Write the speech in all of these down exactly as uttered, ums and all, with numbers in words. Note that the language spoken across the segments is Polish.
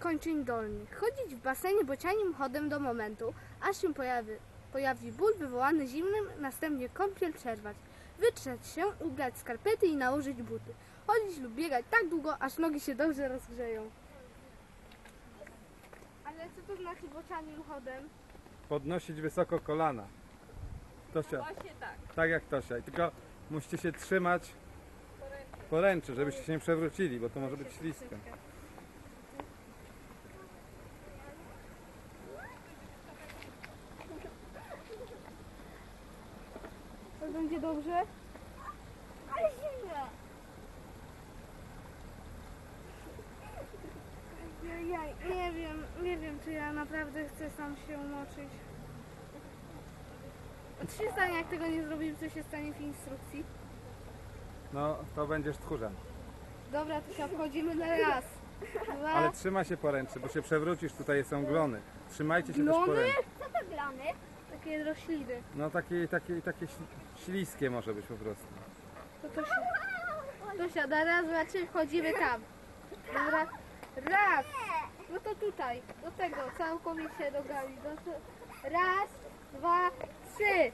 skończeń dolnych. Chodzić w basenie bocianim chodem do momentu, aż się pojawi, pojawi ból wywołany zimnym, następnie kąpiel przerwać. Wytrzeć się, ubrać skarpety i nałożyć buty. Chodzić lub biegać tak długo, aż nogi się dobrze rozgrzeją. Ale co to znaczy bocianim chodem? Podnosić wysoko kolana. Tosia, Właśnie tak. tak jak Tosia. I tylko musicie się trzymać poręczy, żebyście się nie przewrócili, bo to może być śliskie. To będzie dobrze? Ale zimno. Jaj, nie wiem, nie wiem, czy ja naprawdę chcę sam się umoczyć. A co się stanie, jak tego nie zrobimy, co się stanie w instrukcji? No, to będziesz tchórzem. Dobra, to się wchodzimy na raz. Dwa. Ale trzymaj się poręczy, bo się przewrócisz, tutaj są glony. Trzymajcie się Glony? też poręczy. Co to glony? Takie rośliny. No takie, takie, takie śl- śliskie może być po prostu. To to się... To się na raz, dwa, trzy, wchodzimy tam. Dobra? Raz! No to tutaj, do tego, całkowicie nogami. No to... Raz, dwa, trzy!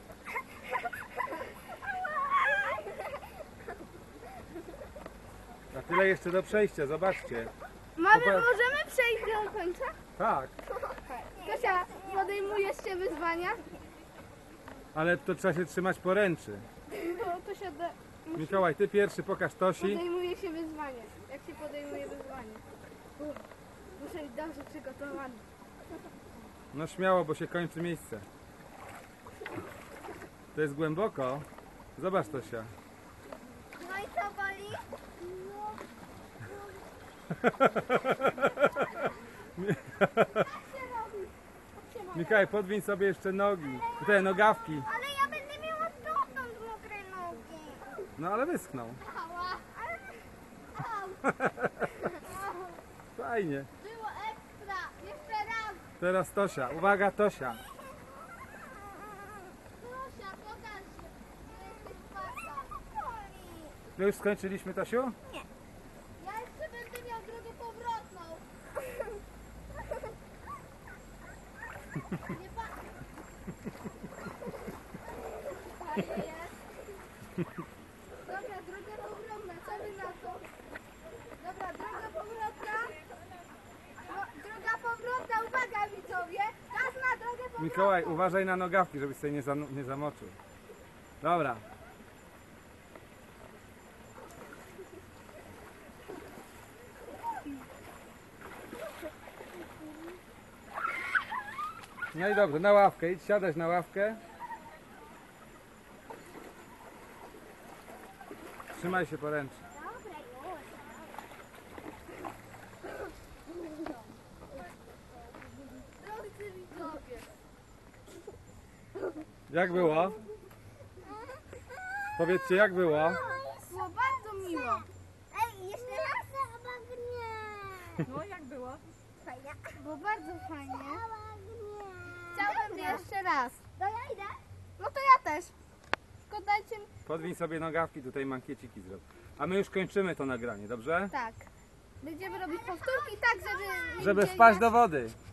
Na tyle jeszcze do przejścia, zobaczcie. Mamy, Popa- możemy przejść do końca? Tak, Kasia, podejmujesz się wyzwania? ale to trzeba się trzymać poręczy. No to się da... Mikołaj, ty pierwszy pokaż Tosi. Podejmuje się wyzwanie. Jak się podejmuje wyzwanie? Uff, muszę być dobrze przygotowany. No śmiało, bo się kończy miejsce. To jest głęboko. Zobacz Tosia. No i co boli? No. Mikołaj, podwiń sobie jeszcze nogi. Tutaj nogawki. Ale ja będę miała dotąd mokre nogi. No ale wyschną. Ała. Ale... Au. Fajnie. Było ekstra. Jeszcze raz. Teraz Tosia. Uwaga Tosia. Proszę, pokaż się. Jesteś twarda. Boli. My już skończyliśmy, Tosiu? Ja jeszcze będę miał drogę powrotną. Nie pa... Fajnie jest. Dobra, droga powrotna, co wy na to? Dobra, droga powrotna. No, droga powrotna, uwaga widzowie. Czas na drogę powrotną. Mikołaj, uważaj na nogawki, żebyś sobie nie, zanu- nie zamoczył. Dobra. No i dobrze, na ławkę. Idź siadać na ławkę. Trzymaj się poręczy. Dobra, już. Drodzy widzowie. Jak było? Powiedzcie, jak było? Było bardzo miło. Ej, jeszcze raz obagnie. No jak było? Fajnie. Było bardzo fajnie. Obagnie. Chciałbym jeszcze raz. To ja idę. No to ja też. Tylko dajcie mi... Podwiń sobie nogawki, tutaj mankieciki zrób. A my już kończymy to nagranie, dobrze? Tak. Będziemy robić powtórki tak, żeby... Żeby nigdzie wpaść nie- do wody.